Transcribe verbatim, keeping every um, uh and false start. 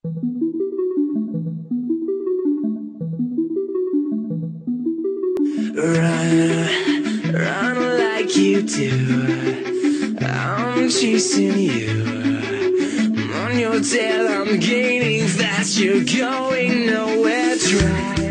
Run, run like you do. I'm chasing you. I'm on your tail, I'm gaining fast. You're going nowhere. Try